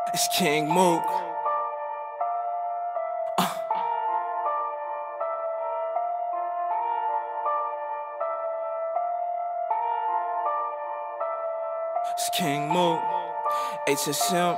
It's King Mook. It's King Mook. HSM.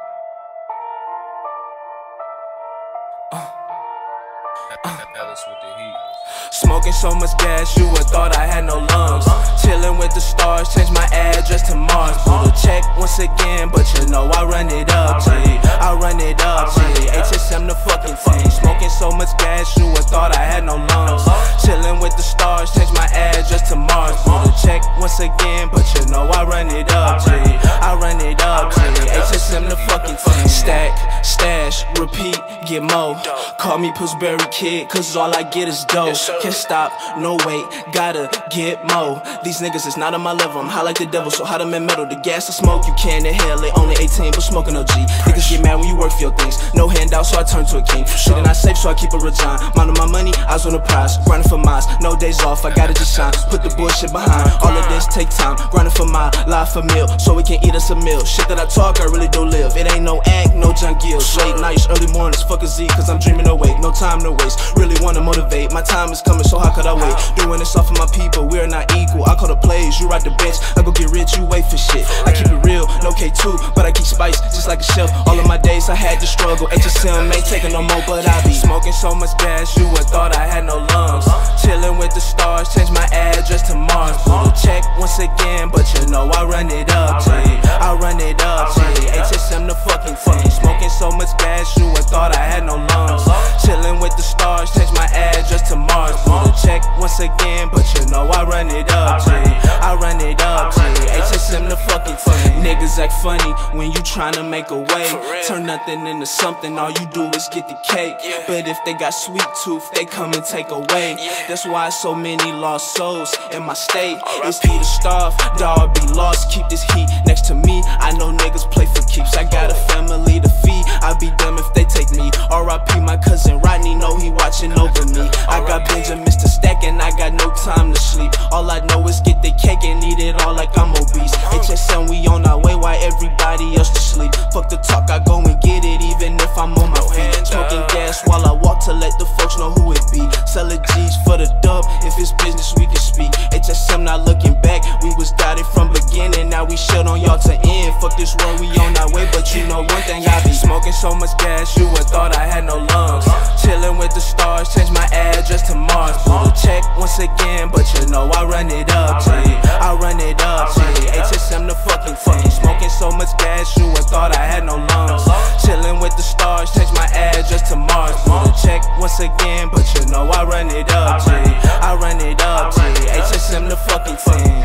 Ellis with the heat. Smoking so much gas, you would thought I had no lungs. Chilling with the stars, change my address to Mars. Pull a check once again, but you know I run it up, G. I run it up, G. HSM the fucking team. Smoking so much gas, you would thought I had no lungs. Chilling with the stars, change my address to Mars. Pull a check once again, but you know I run it up, G. I run it up, G. HSM the fucking team. Stack, stash, repeat, get more. Call me Pillsbury Kid, cause all I get is dope. Can't stop, no wait, gotta get more. These niggas is not on my level, I'm high like the devil, so hot I'm in metal. The gas I smoke, you can't inhale it. Only 18, but smoking OG. Niggas get mad when you work for your things. No handout, so I turn to a king. Shit ain't not safe, so I keep a Regine. Minding my money, eyes on the prize. Grinding for mines, no days off, I gotta just shine. Put the bullshit behind, all of this take time. Grinding for my life for meal, so we can eat us a meal. Shit that I talk, I really do live. It ain't no act, no John Gills. Late nights, early mornings, fuck a Z, cause I'm dreaming awake. No time to waste, really wanna motivate. My time is coming, so how could I wait? Doing this all for my people, we are not equal. I call the plays, you ride the bench. I go get rich, you wait for shit. I keep it real, no K2, but I keep spice just like a chef. All of my days I had to struggle. HSM ain't taking no more, but I be smoking so much gas, you would thought I had no lungs. Chilling with the stars, change my address to Mars. Pull a check once again, but you know I run it up, G. I run it up, G. HSM the fucking team. Smoking so much gas, you would thought I had no lungs. Chilling with the stars, change my address to Mars. Pull a check once again, but you know I run it up, G. I run it up, G. HSM the fucking team. Niggas act funny when you tryna make a way. Turn nothing into something, all you do is get the cake. But if they got sweet tooth, they come and take away. That's why so many lost souls in my state. It's either starve, die or be lost. Keep this heat next to me. I know niggas play for keeps. I got a family to feed. I'd be dumb if they take me. R.I.P. my cousin Rodney, know he watching over me. I got Benjamin to stack and I got no time to sleep. All I know is get the cake and eat it all like I'm obese. HSM, we on our way while everybody else to sleep. Fuck the talk, I go and get it even if I'm on my feet. Smoking gas while I walk to let the folks know who it be. Selling G's for the dub, if it's business we can speak. HSM not looking back, we was got it from beginning. Now we shit on y'all to end. Fuck this world, we on our way, but you know one thing, I be smoking so much gas, you would thought I had no lungs. Chilling with the stars, change my address to Mars. Pull a check once again, but you know I run it up, G. I run it up, G. HSM the fucking team. Smoking so much gas, you would thought I had no lungs. Chilling with the stars, change my address to Mars. Pull a check once again, but you know I run it up, G. I run it up, G. HSM the fucking team.